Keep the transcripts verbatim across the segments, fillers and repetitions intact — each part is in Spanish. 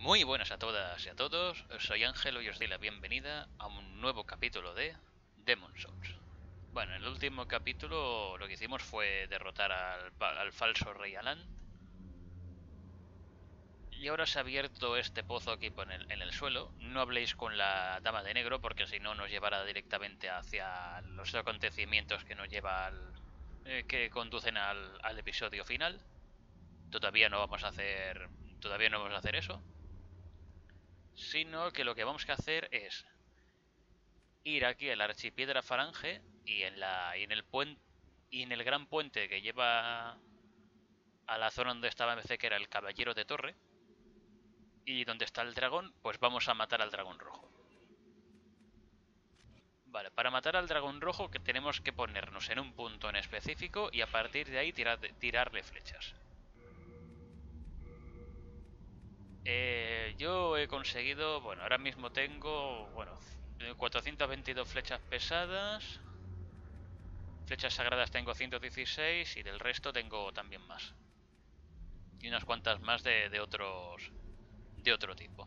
Muy buenas a todas y a todos, soy Ángelo y os doy la bienvenida a un nuevo capítulo de Demon's Souls. Bueno, en el último capítulo lo que hicimos fue derrotar al, al falso rey Alan. Y ahora se ha abierto este pozo aquí en el, en el suelo. No habléis con la dama de negro porque si no nos llevará directamente hacia los acontecimientos que nos lleva al, eh, que conducen al, al episodio final. Todavía no vamos a hacer, todavía no vamos a hacer eso. Sino que lo que vamos a hacer es ir aquí al archipiedra Falange y en la y en el puente y en el gran puente que lleva a la zona donde estaba M C, que era el Caballero de Torre, y donde está el dragón, pues vamos a matar al dragón rojo. Vale, para matar al dragón rojo que tenemos que ponernos en un punto en específico y a partir de ahí tirar, tirarle flechas. Eh, yo he conseguido, bueno, ahora mismo tengo, bueno, cuatrocientas veintidós flechas pesadas. Flechas sagradas tengo ciento dieciséis y del resto tengo también más. Y unas cuantas más de, de otros de otro tipo.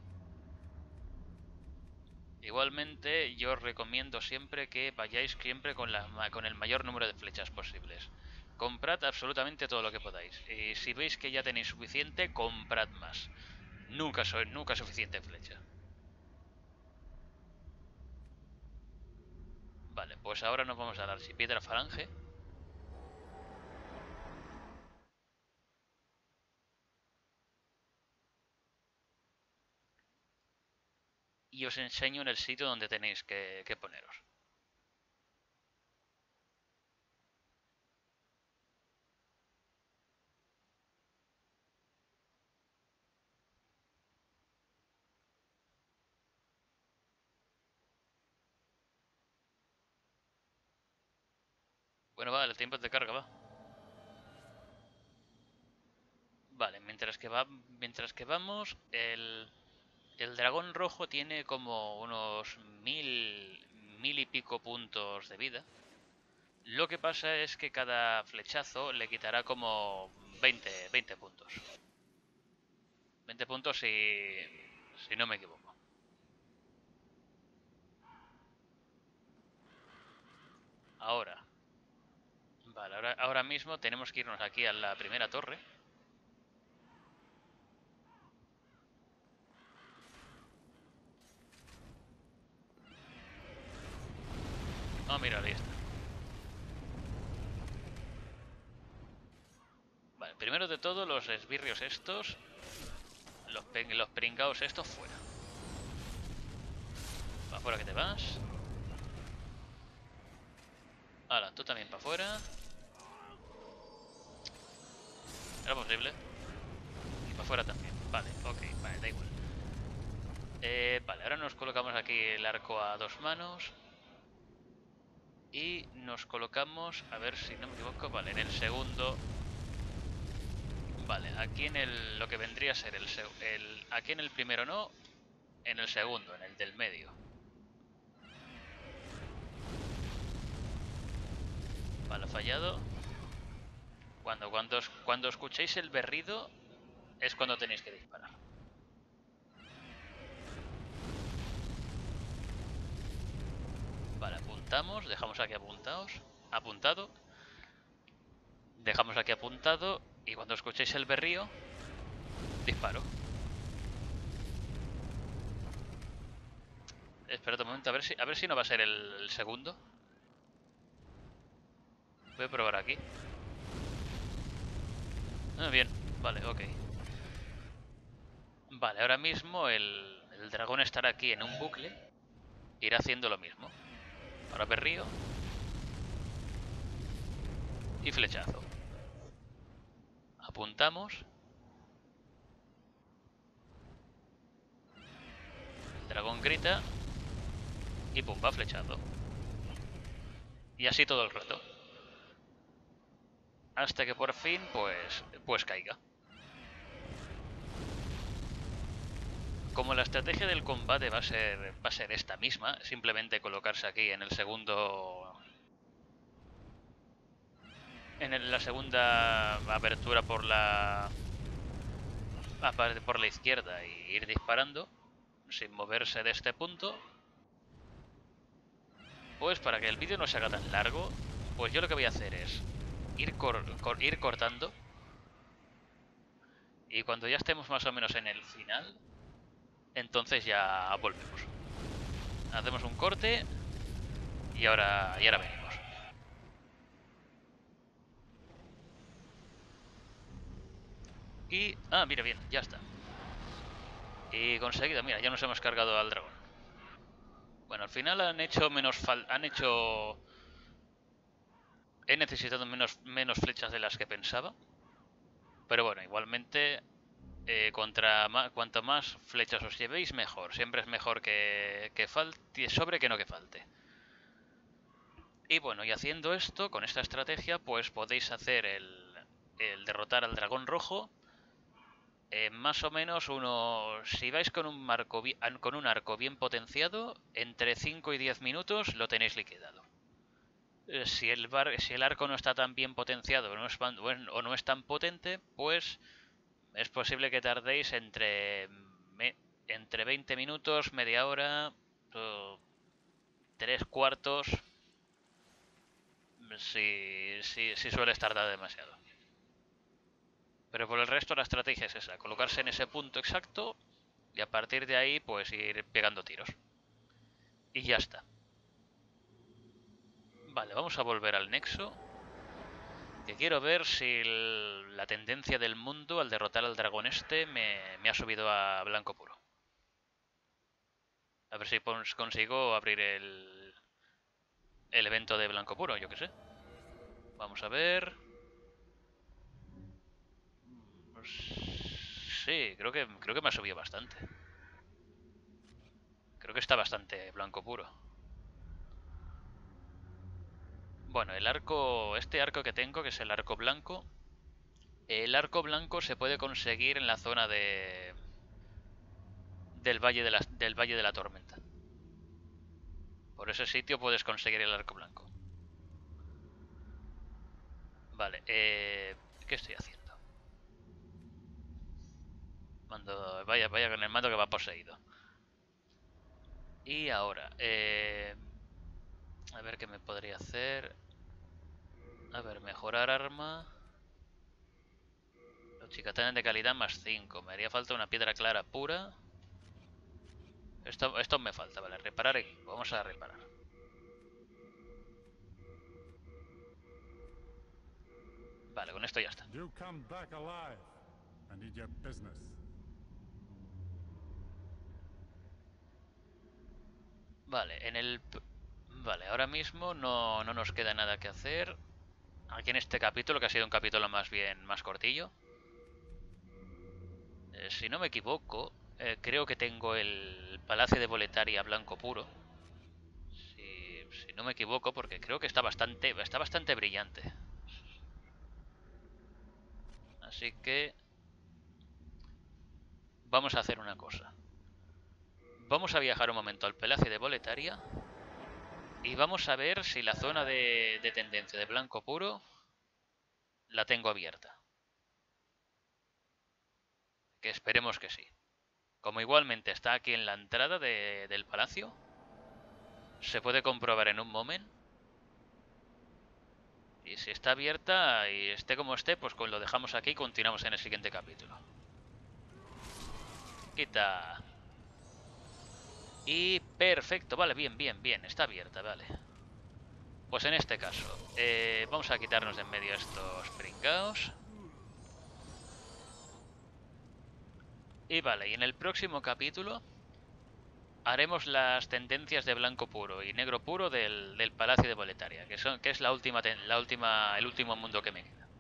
Igualmente yo os recomiendo siempre que vayáis siempre con, la, con el mayor número de flechas posibles. Comprad absolutamente todo lo que podáis. Y si veis que ya tenéis suficiente, comprad más. Nunca, soy, nunca suficiente flecha. Vale, pues ahora nos vamos a la archipiedra Falange. Y os enseño en el sitio donde tenéis que, que poneros. Bueno, vale, el tiempo de carga va. Vale, mientras que va, mientras que vamos, el, el dragón rojo tiene como unos mil, mil y pico puntos de vida. Lo que pasa es que cada flechazo le quitará como veinte, veinte puntos. veinte puntos si, si no me equivoco. Ahora. Vale, ahora, ahora mismo tenemos que irnos aquí a la primera torre. Oh, mira, ahí está. Vale, primero de todo los esbirrios estos, los, los pringaos estos fuera. Para afuera que te vas. Ahora, tú también para afuera. ¿Era posible? Y para afuera también. Vale, ok, vale, da igual. Eh, vale, ahora nos colocamos aquí el arco a dos manos. Y nos colocamos, a ver si no me equivoco, vale, en el segundo. Vale, aquí en el, lo que vendría a ser el, el... Aquí en el primero no, en el segundo, en el del medio. Vale, fallado. Cuando, cuando, cuando escuchéis el berrido es cuando tenéis que disparar. Vale, apuntamos, dejamos aquí apuntados, apuntado. Dejamos aquí apuntado y cuando escuchéis el berrío, disparo. Esperad un momento, a ver si, a ver si no va a ser el, el segundo. Voy a probar aquí. Ah, bien, vale, ok. Vale, ahora mismo el, el dragón estará aquí en un bucle. Irá haciendo lo mismo. Ahora berrío. Y flechazo. Apuntamos. El dragón grita. Y pum, va flechazo. Y así todo el rato. Hasta que por fin, pues, pues caiga. Como la estrategia del combate va a ser va a ser esta misma, simplemente colocarse aquí en el segundo, en el, la segunda apertura por la aparte por la izquierda y ir disparando sin moverse de este punto. Pues para que el vídeo no se haga tan largo, pues yo lo que voy a hacer es ir, cor cor ir cortando. Y cuando ya estemos más o menos en el final, entonces ya volvemos. Hacemos un corte y ahora, y ahora venimos. Y... ah, mira, bien, ya está. Y conseguido, mira, ya nos hemos cargado al dragón. Bueno, al final han hecho menos fal han hecho... he necesitado menos, menos flechas de las que pensaba. Pero bueno, igualmente, eh, contra ma cuanto más flechas os llevéis, mejor. Siempre es mejor que, que falte sobre que no que falte. Y bueno, y haciendo esto, con esta estrategia, pues podéis hacer el, el derrotar al dragón rojo. Eh, más o menos unos... si vais con un, arco con un arco bien potenciado, entre cinco y diez minutos lo tenéis liquidado. Eh, si, el bar, si el arco no está tan bien potenciado o no, es, o no es tan potente, pues es posible que tardéis entre, me, entre veinte minutos, media hora, tres cuartos, si, si, si sueles tardar demasiado. Pero por el resto la estrategia es esa, colocarse en ese punto exacto y a partir de ahí pues ir pegando tiros. Y ya está. Vale, vamos a volver al nexo. Que quiero ver si el, la tendencia del mundo al derrotar al dragón este me, me ha subido a blanco puro. A ver si consigo abrir el, el evento de blanco puro, yo que sé. Vamos a ver... sí, creo que, creo que me ha subido bastante. Creo que está bastante blanco puro. Bueno, el arco, este arco que tengo, que es el arco blanco, el arco blanco se puede conseguir en la zona de del valle de la, del valle de la tormenta. Por ese sitio puedes conseguir el arco blanco. Vale, eh, ¿qué estoy haciendo? Mando, vaya, vaya con el mando que va poseído. Y ahora, eh, a ver qué me podría hacer. A ver, mejorar arma. Los chicatanes de calidad más cinco. Me haría falta una piedra clara pura. Esto, esto me falta, vale. Reparar equipo. Vamos a reparar. Vale, con esto ya está. Vale, en el... vale, ahora mismo no, no nos queda nada que hacer. Aquí en este capítulo, que ha sido un capítulo más bien más cortillo. Eh, si no me equivoco, eh, creo que tengo el Palacio de Boletaria blanco puro. Si, si no me equivoco, porque creo que está bastante, está bastante brillante. Así que... vamos a hacer una cosa. Vamos a viajar un momento al Palacio de Boletaria y vamos a ver si la zona de, de tendencia de blanco puro la tengo abierta. Que esperemos que sí. Como igualmente está aquí en la entrada de, del palacio, se puede comprobar en un momento. Y si está abierta y esté como esté, pues lo dejamos aquí y continuamos en el siguiente capítulo. Quita. Y perfecto, vale, bien, bien, bien, está abierta, vale. Pues en este caso, eh, vamos a quitarnos de en medio estos pringaos. Y vale, y en el próximo capítulo haremos las tendencias de blanco puro y negro puro del, del Palacio de Boletaria, que, son, que es la última, la última, el último mundo que me queda.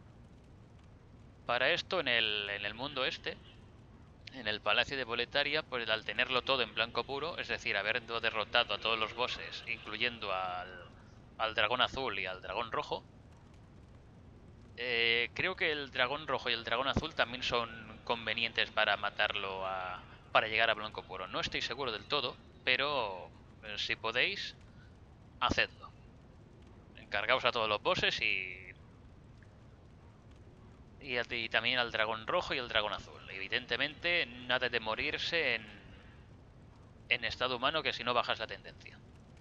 Para esto, en el, en el mundo este, en el Palacio de Boletaria, pues al tenerlo todo en blanco puro, es decir, habiendo derrotado a todos los bosses, incluyendo al, al dragón azul y al dragón rojo, eh, creo que el dragón rojo y el dragón azul también son convenientes para matarlo a, para llegar a blanco puro. No estoy seguro del todo, pero eh, si podéis, hacedlo. Encargaos a todos los bosses y... Y, y también al dragón rojo y el dragón azul. Evidentemente, nada de morirse en, en estado humano, que si no bajas la tendencia.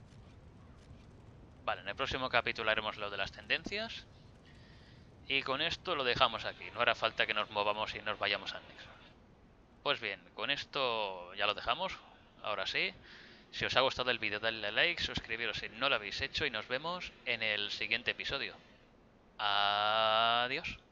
Vale, en el próximo capítulo haremos lo de las tendencias. Y con esto lo dejamos aquí. No hará falta que nos movamos y nos vayamos al Nexo. Pues bien, con esto ya lo dejamos. Ahora sí. Si os ha gustado el vídeo, dadle a like, suscribiros si no lo habéis hecho y nos vemos en el siguiente episodio. Adiós.